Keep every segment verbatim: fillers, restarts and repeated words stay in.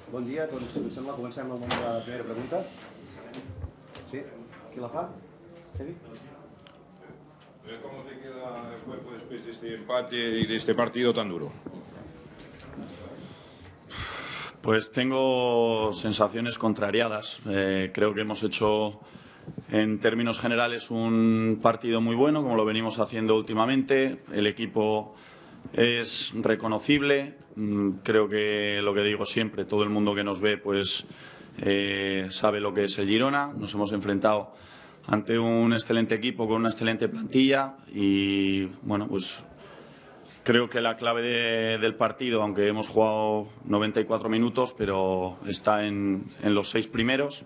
Bon dia, doncs em sembla que comencem amb la primera pregunta. Sí? Qui la fa? Xavi? ¿Cómo te queda el cuerpo después de este empate y de este partido tan duro? Pues tengo sensaciones contrariadas. Eh, creo que hemos hecho, en términos generales, un partido muy bueno, como lo venimos haciendo últimamente. El equipo es reconocible. Creo que lo que digo siempre, todo el mundo que nos ve pues eh, sabe lo que es el Girona. Nos hemos enfrentado ante un excelente equipo con una excelente plantilla y bueno, pues creo que la clave de, del partido, aunque hemos jugado noventa y cuatro minutos, pero está en, en los seis primeros.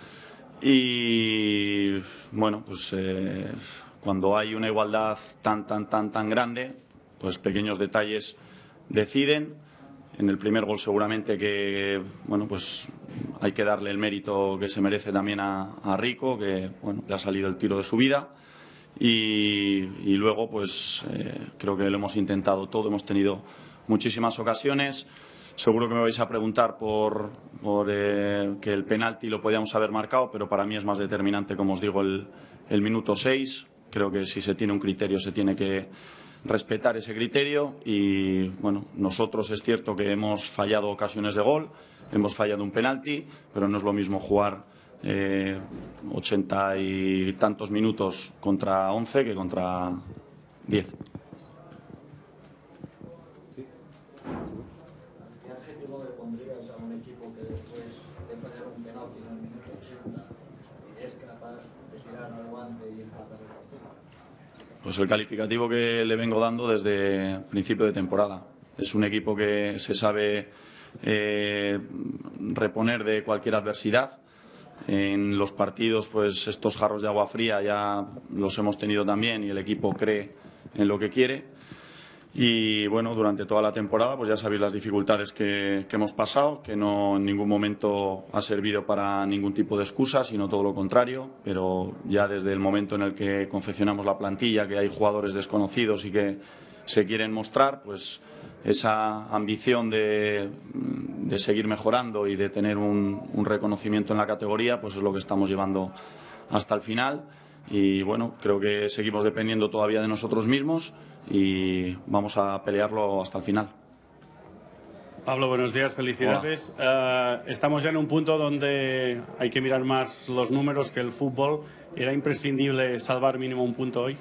Y bueno, pues eh, cuando hay una igualdad tan, tan, tan, tan grande, pues pequeños detalles deciden. En el primer gol seguramente que bueno, pues hay que darle el mérito que se merece también a, a Rico, que bueno, le ha salido el tiro de su vida. Y, y luego pues eh, creo que lo hemos intentado todo, hemos tenido muchísimas ocasiones. Seguro que me vais a preguntar por, por eh, que el penalti lo podíamos haber marcado, pero para mí es más determinante, como os digo, el, el minuto seis. Creo que si se tiene un criterio se tiene que respetar ese criterio y bueno, nosotros es cierto que hemos fallado ocasiones de gol, hemos fallado un penalti, pero no es lo mismo jugar eh, ochenta y tantos minutos contra once que contra diez. Sí. ¿Qué adjetivo le pondrías a un equipo que después de fallar un penalti en el minuto ochenta es capaz de tirar adelante y empatar el partido? Pues el calificativo que le vengo dando desde principio de temporada. Es un equipo que se sabe eh, reponer de cualquier adversidad. En los partidos, pues estos jarros de agua fría ya los hemos tenido también y el equipo cree en lo que quiere. Y bueno, durante toda la temporada pues ya sabéis las dificultades que, que hemos pasado, que no en ningún momento ha servido para ningún tipo de excusa, sino todo lo contrario. Pero ya desde el momento en el que confeccionamos la plantilla, que hay jugadores desconocidos y que se quieren mostrar, pues esa ambición de, de seguir mejorando y de tener un, un reconocimiento en la categoría, pues es lo que estamos llevando hasta el final. Y bueno, creo que seguimos dependiendo todavía de nosotros mismos y vamos a pelearlo hasta el final. Pablo, buenos días, felicidades. Uh, estamos ya en un punto donde hay que mirar más los números que el fútbol. ¿Era imprescindible salvar mínimo un punto hoy?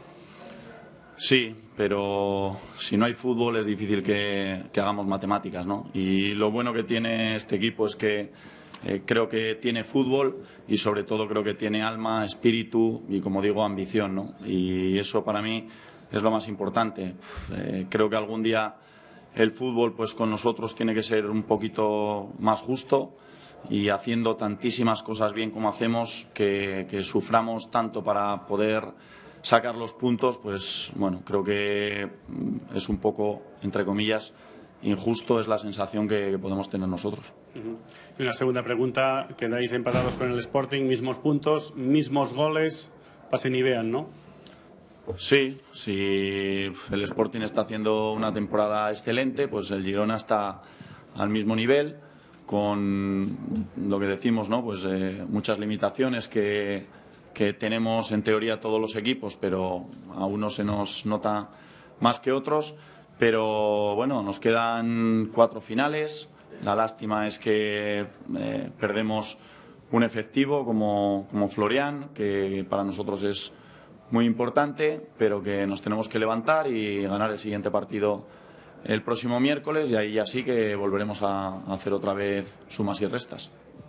Sí, pero si no hay fútbol es difícil que, que hagamos matemáticas, ¿no? Y lo bueno que tiene este equipo es que eh, creo que tiene fútbol y sobre todo creo que tiene alma, espíritu y, como digo, ambición, ¿no? Y eso para mí es lo más importante. Eh, creo que algún día el fútbol pues con nosotros tiene que ser un poquito más justo y haciendo tantísimas cosas bien como hacemos, que, que suframos tanto para poder sacar los puntos, pues bueno, creo que es un poco, entre comillas, injusto, es la sensación que, que podemos tener nosotros. Uh-huh. Y una segunda pregunta, quedáis empatados con el Sporting, mismos puntos, mismos goles, pasen y vean, ¿no? Sí, si el Sporting está haciendo una temporada excelente, pues el Girona está al mismo nivel, con lo que decimos, ¿no? Pues eh, muchas limitaciones que, que tenemos en teoría todos los equipos, pero a unos se nos nota más que otros. Pero bueno, nos quedan cuatro finales. La lástima es que eh, perdemos un efectivo como, como Florian, que para nosotros es muy importante, pero que nos tenemos que levantar y ganar el siguiente partido el próximo miércoles, y ahí ya sí que volveremos a hacer otra vez sumas y restas.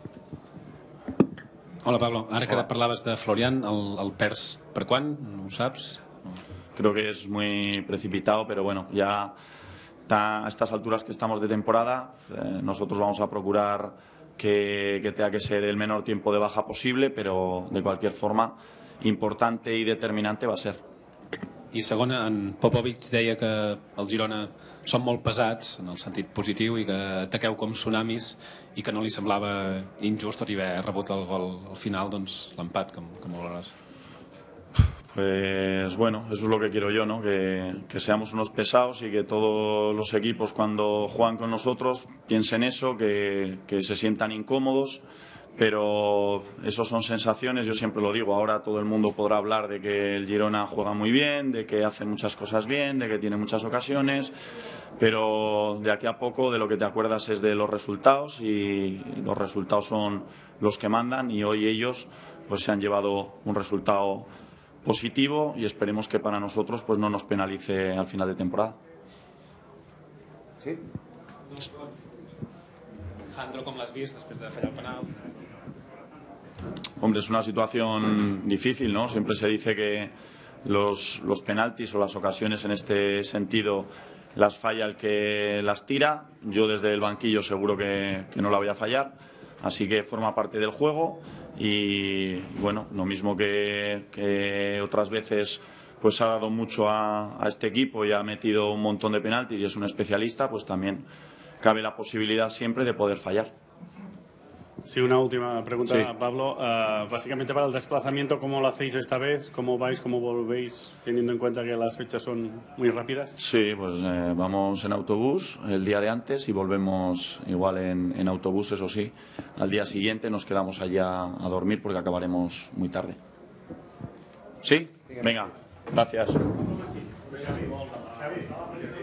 Hola Pablo, ara que parlaves de Florian, el, el perds per quan? Ho saps? Creo que es muy precipitado, pero bueno, ya a estas alturas que estamos de temporada, eh, nosotros vamos a procurar que, que tenga que ser el menor tiempo de baja posible, pero de cualquier forma importante y determinante va a ser. I segona, en Popovic deia que el Girona són molt pesats en el sentit positiu i que ataqueu com tsunamis i que no li semblava injust tot i haver rebut el gol al final, doncs l'empat, com, com ho valores? Pues bueno, eso es lo que quiero yo, ¿no? Que, que seamos unos pesados y que todos los equipos cuando juegan con nosotros piensen eso, que, que se sientan incómodos, pero eso son sensaciones, yo siempre lo digo, ahora todo el mundo podrá hablar de que el Girona juega muy bien, de que hace muchas cosas bien, de que tiene muchas ocasiones, pero de aquí a poco de lo que te acuerdas es de los resultados y los resultados son los que mandan y hoy ellos pues se han llevado un resultado positivo y esperemos que para nosotros pues no nos penalice al final de temporada. Sí. Alejandro, com l'has vist després de fallar el penal? Hombre, es una situación difícil, ¿no? Siempre se dice que los, los penaltis o las ocasiones en este sentido las falla el que las tira. Yo desde el banquillo seguro que, que no la voy a fallar, así que forma parte del juego. Y bueno, lo mismo que, que otras veces pues ha dado mucho a, a este equipo y ha metido un montón de penaltis y es un especialista, pues también cabe la posibilidad siempre de poder fallar. Sí, una última pregunta, Sí. Pablo. Uh, básicamente para el desplazamiento, ¿cómo lo hacéis esta vez? ¿Cómo vais, cómo volvéis, teniendo en cuenta que las fechas son muy rápidas? Sí, pues eh, vamos en autobús el día de antes y volvemos igual en, en autobús, eso sí. Al día siguiente nos quedamos allá a dormir porque acabaremos muy tarde. ¿Sí? Venga, gracias.